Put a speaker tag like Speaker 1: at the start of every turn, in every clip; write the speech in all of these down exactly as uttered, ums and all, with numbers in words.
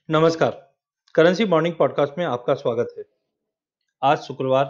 Speaker 1: नमस्कार। Currency morning podcast में आपका स्वागत है। आज शुक्रवार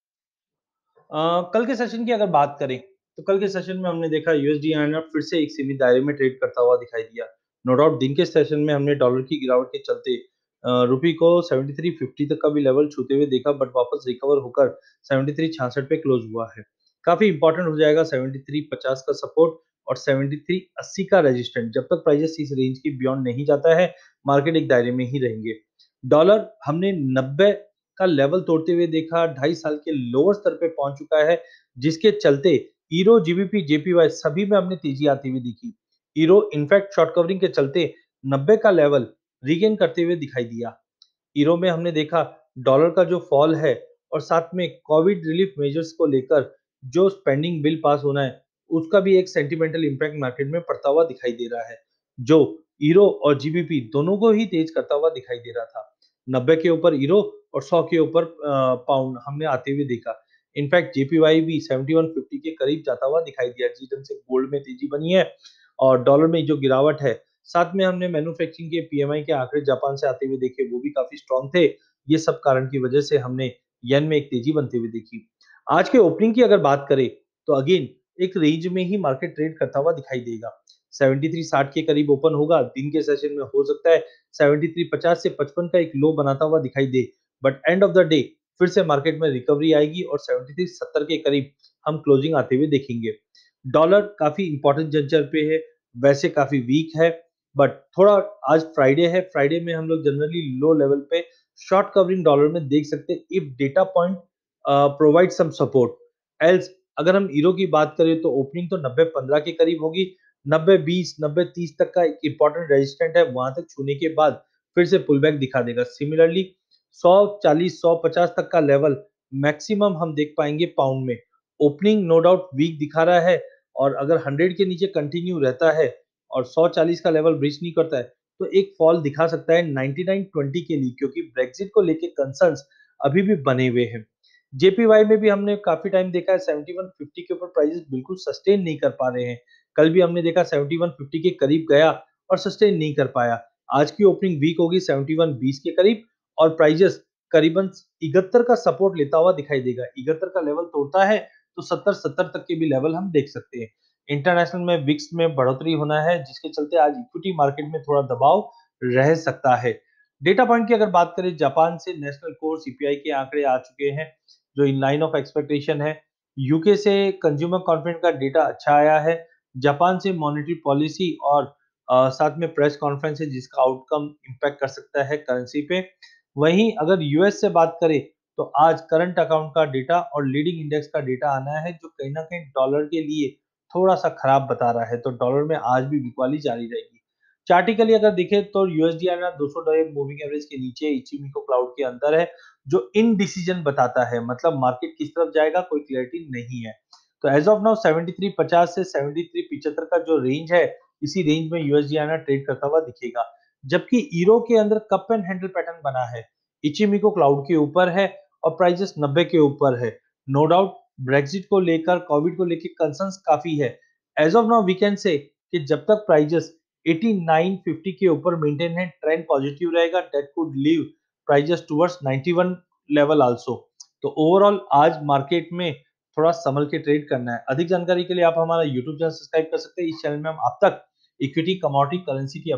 Speaker 1: अ, कल के सेशन की अगर बात करें, तो कल के सेशन में हमने देखा यूएसडी आईएनआर फिर से एक सीमित दायरे में ट्रेड करता हुआ दिखाई दिया। नो डाउट दिन के सेशन में हमने डॉलर की गिरावट के चलते अ, रुपये को तिहत्तर पचास तक का भी लेवल छूते हुए देखा, बट वापस रिकवर होकर तिहत्तर छियासठ पे क्लोज हुआ है। काफ़ी इंपॉर्टेंट हो जाएगा तिहत्तर पचास का सपोर्ट और तिहत्तर अस्सी का रेजिस्टेंस। जब तक प्राइसेस इस रेंज की बियॉन्ड नहीं जाता है, मार्केट एक दायरे में ही रहेंगे। डॉलर हमने नब्बे का लेवल तोड़ते हुए देखा, ढाई साल के लोअर स्तर पे पहुंच चुका है, जिसके चलते ईरो, जीबीपी, जेपीवाई सभी में हमने तेजी आती हुई दिखी। ईरो इनफैक्ट शॉर्ट कवरिंग के चलते नब्बे का लेवल रीगेन करते हुए दिखाई दिया। ईरो में हमने देखा डॉलर का जो फॉल है और साथ में कोविड रिलीफ मेजर्स को लेकर जो स्पेंडिंग बिल पास होना है, उसका भी एक सेंटिमेंटल इंपैक्ट मार्केट में पड़ता हुआ दिखाई दे रहा है, जो ईरो और जीबीपी दोनों को ही तेज करता हुआ दिखाई दे रहा था। नब्बे के ऊपर ईरो और सौ के ऊपर अ, पाउंड हमने आते हुए देखा। इनफैक्ट जेपीवाई भी इकहत्तर पचास के करीब जाता हुआ दिखाई दिया, जिस ढंग से गोल्ड में तेजी बनी है और डॉलर में जो गिरावट है। साथ में हमने मैन्युफैक्चरिंग के पीएमआई के आंकड़े जापान से आते हुए देखे, वो भी काफी स्ट्रांग थे। ये सब कारण की वजह से हमने येन में एक तेजी बनती हुई देखी। आज के ओपनिंग की अगर बात करें, तो अगेन एक रेंज में ही मार्केट ट्रेड करता हुआ दिखाई देगा। तिहत्तर साठ के करीब ओपन होगा। दिन के सेशन में हो सकता है तिहत्तर पचास से पचपन का एक लो बनाता हुआ दिखाई दे, but end of the day फिर से मार्केट में रिकवरी आएगी और तिहत्तर सत्तर के करीब हम क्लोजिंग आते हुए देखेंगे। डॉलर काफी इंपॉर्टेंट जंक्शन पे है, वैसे काफी वीक है, बट थोड़ा आज फ्राइडे है। फ्राइडे में हम लोग जनरली लो लेवल पे शॉर्ट कवरिंग डॉलर में देख सकते हैं if data point provide some support. Else अगर हम ईरो की बात करें, तो ओपनिंग तो नब्बे पंद्रह के करीब होगी। नब्बे बीस, नब्बे तीस तक का एक इंपॉर्टेंट रेजिस्टेंट है, वहां तक छूने के बाद फिर से पुल बैक दिखा देगा। सिमिलरली सौ चालीस, सौ पचास तक का लेवल मैक्सिमम हम देख पाएंगे पाउंड में। ओपनिंग नो डाउट वीक दिखा रहा है, और अगर सौ के नीचे कंटिन्यू रहता है और सौ चालीस का लेवल ब्रीच नहीं करता है, तो एक फॉल दिखा सकता है निन्यानवे बीस के लिए, क्योंकि ब्रेक्सिट को लेके कंसर्न्स अभी भी बने हुए हैं। जेपीवाई में भी हमने काफी टाइम देखा है इकहत्तर पचास के ऊपर प्राइसेस बिल्कुल सस्टेन नहीं कर पा रहे हैं। कल भी हमने देखा इकहत्तर पचास के करीब गया और सस्टेन नहीं कर पाया। आज की ओपनिंग वीक होगी इकहत्तर बीस के करीब, और प्राइसेस करीबन इकहत्तर का सपोर्ट लेता हुआ दिखाई देगा। इकहत्तर का लेवल तोड़ता है तो सत्तर सत्तर तक के भी लेवल हम देख सकते हैं। इंटरनेशनल में विक्स में बढ़ोतरी होना है, जिसके चलते आज इक्विटी मार्केट में थोड़ा दबाव रह सकता है। डेटा पॉइंट की अगर बात करें, जापान से नेशनल कोर सीपीआई के आंकड़े आ चुके हैं, जो इन लाइन ऑफ एक्सपेक्टेशन है। यूके से कंज्यूमर कॉन्फिडेंस का डेटा अच्छा आया है। जापान से मॉनेटरी पॉलिसी और अ, साथ में प्रेस कॉन्फ्रेंस है, जिसका आउटकम इम्पैक्ट कर सकता है करेंसी पे। वहीं अगर यूएस से बात करें, तो आज करंट अकाउंट का डेटा और लीडिंग इंडेक्स का डेटा आना है, जो कहीं ना कहीं डॉलर के लिए थोड़ा सा खराब बता रहा है, तो डॉलर में आज भी बिकवाली जारी रहेगी। चार्टिकली अगर देखे, तो यूएसडी आना दो सौ डे मूविंग एवरेज के नीचे इचिमिको क्लाउड के अंदर है, जो इनडिसीजन बताता है, मतलब मार्केट किस तरफ जाएगा कोई क्लैरिटी नहीं है। तो एज ऑफ नाउ तिहत्तर पचास से तिहत्तर पचहत्तर का जो रेंज है, इसी रेंज में यूएसडी आना ट्रेड करता हुआ दिखेगा। जबकि ईरो के अंदर कप एंड हैंडल पैटर्न बना है, इचिमिको क्लाउड के ऊपर है और प्राइसेस नब्बे के ऊपर है। नो डाउट ब्रेक्सिट को लेकर, कोविड को लेकर कंसर्न्स काफी है। As of now we can say कि जब तक प्राइसेस नवासी पचास के ऊपर मेंटेन है, ट्रेंड पॉजिटिव रहेगा, that could leave prices towards इक्यानवे लेवल आल्सो। तो ओवरऑल आज मार्केट में थोड़ा संभल के ट्रेड करना है। अधिक जानकारी के लिए आप हमारा यूट्यूब चैनल सब्सक्राइब कर सकते हैं। इस चैनल में हम अब तक इक्विटी, कमोडिटी, करेंसी की